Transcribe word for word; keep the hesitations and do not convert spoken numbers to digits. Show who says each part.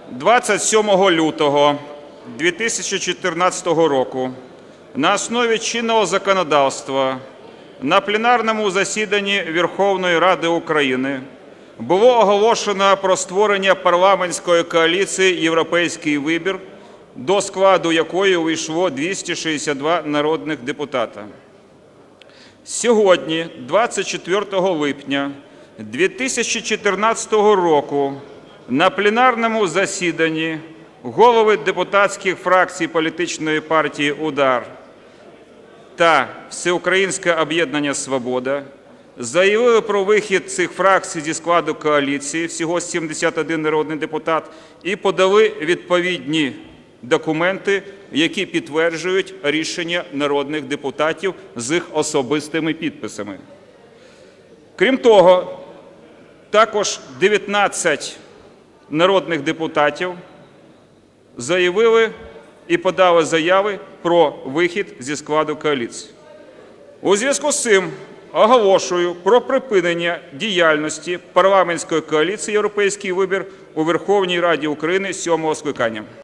Speaker 1: двадцять сьомого лютого дві тисячі чотирнадцятого року на основі чинного законодавства на пленарному засіданні Верховної Ради України було оголошено про створення парламентської коаліції «Європейський вибір», до складу якої увійшло двісті шістдесят два народних депутата. Сьогодні, двадцять четвертого липня дві тисячі чотирнадцятого року, на пленарному засіданні голови депутатських фракцій політичної партії «Удар» та Всеукраїнське об'єднання «Свобода» заявили про вихід цих фракцій зі складу коаліції, всього сімдесят один народний депутат, і подали відповідні документи, які підтверджують рішення народних депутатів з їх особистими підписами. Крім того, також дев'ятнадцять народних депутатів заявили і подали заяви про вихід зі складу коаліції. У зв'язку з цим оголошую про припинення діяльності парламентської коаліції «Європейський вибір» у Верховній Раді України сьомого скликання.